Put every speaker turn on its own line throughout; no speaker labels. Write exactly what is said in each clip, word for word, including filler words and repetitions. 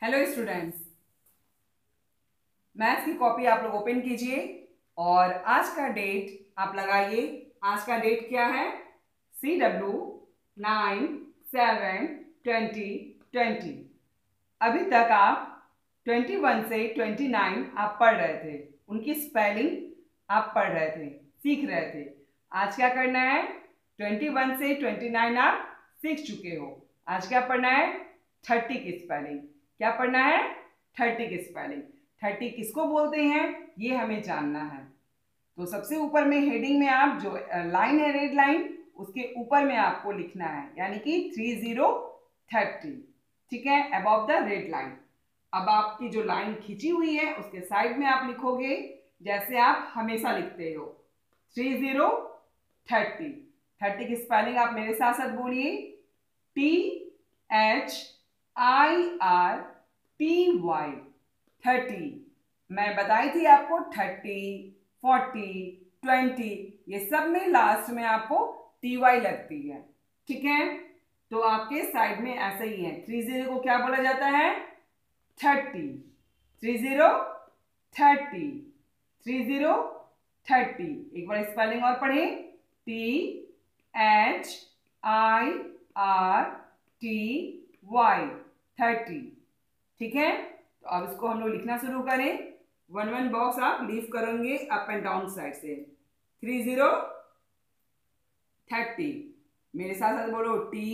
Hello students, maths की copy आप लोग ओपन कीजिए और आज का डेट आप लगाइए। आज का डेट क्या है? C W nine seven twenty twenty. अभी तक आप ट्वेंटी वन से ट्वेंटी नाइन आप पढ़ रहे थे, उनकी स्पेलिंग आप पढ़ रहे थे, सीख रहे थे। आज क्या करना है? ट्वेंटी वन से ट्वेंटी नाइन आप सीख चुके हो। आज क्या पढ़ना है? थर्टी की स्पेलिंग। क्या पढ़ना है? थर्टी की स्पेलिंग। थर्टी किसको बोलते हैं ये हमें जानना है। तो सबसे ऊपर में हेडिंग में आप जो लाइन है, रेड लाइन, उसके ऊपर में आपको लिखना है, यानी कि थ्री जीरो थर्टी। ठीक है, अबव द रेड लाइन। अब आपकी जो लाइन खींची हुई है उसके साइड में आप लिखोगे जैसे आप हमेशा लिखते हो, थ्री जीरो थर्टी। थर्टी की स्पेलिंग आप मेरे साथ साथ बोलिए, T H I R T Y, thirty. मैं बताई थी आपको थर्टी, फोर्टी, ट्वेंटी, ये सब में लास्ट में आपको टी वाई लगती है। ठीक है, तो आपके साइड में ऐसा ही है। थ्री जीरो को क्या बोला जाता है? Thirty. Three zero thirty, three zero thirty. एक बार स्पेलिंग और पढ़े, T H I R T Y, thirty. ठीक है, तो अब इसको हम लोग लिखना शुरू करें। वन वन बॉक्स आप लीव करेंगे अप एंड डाउन साइड से। थ्री जीरो थर्टी, मेरे साथ साथ बोलो, T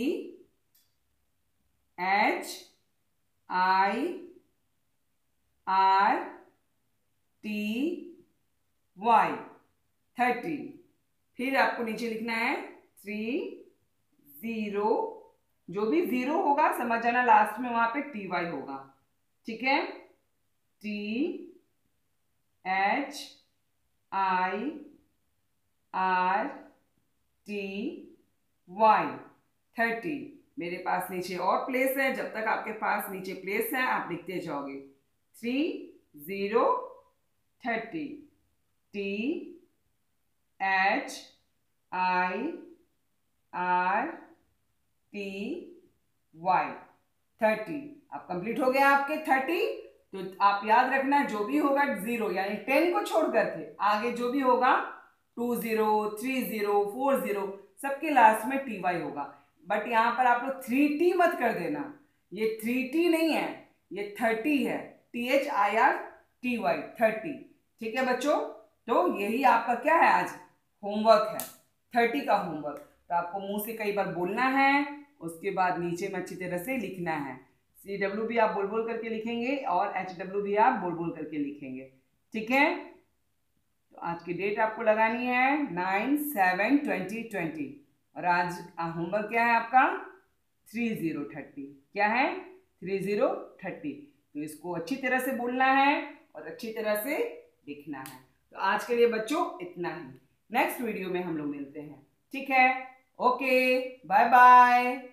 H I R T Y, thirty. फिर आपको नीचे लिखना है थ्री जीरो, जो भी जीरो होगा समझ जाना लास्ट में वहां पे टी वाई होगा। ठीक है, T H I R T Y, thirty. मेरे पास नीचे और प्लेस है, जब तक आपके पास नीचे प्लेस है आप लिखते जाओगे। Three zero thirty, T H I R T Y, thirty. अब कंप्लीट हो गया आपके थर्टी। तो आप याद रखना, जो भी होगा जीरो यानी टेन को छोड़ करके आगे जो भी होगा, two zero, three zero, four zero, सबके लास्ट में टी वाई होगा। बट यहाँ पर आप लोग थ्री टी मत कर देना, ये थ्री टी नहीं है, ये थर्टी है, T H I R T Y, thirty. ठीक है बच्चों, तो यही आपका क्या है आज होमवर्क है, थर्टी का होमवर्क। तो आपको मुंह से कई बार बोलना है, उसके बाद नीचे में अच्छी तरह से लिखना है। सी डब्ल्यू भी आप बोल बोल करके लिखेंगे और एच डब्ल्यू भी आप बोल बोल करके लिखेंगे। ठीक है, तो आज की डेट आपको लगानी है नाइन सेवन ट्वेंटी ट्वेंटी, और आज होमवर्क क्या है आपका? Three zero thirty. क्या है? Three zero thirty. तो इसको अच्छी तरह से बोलना है और अच्छी तरह से लिखना है। तो आज के लिए बच्चों इतना ही, नेक्स्ट वीडियो में हम लोग मिलते हैं। ठीक है, ओके, बाय बाय।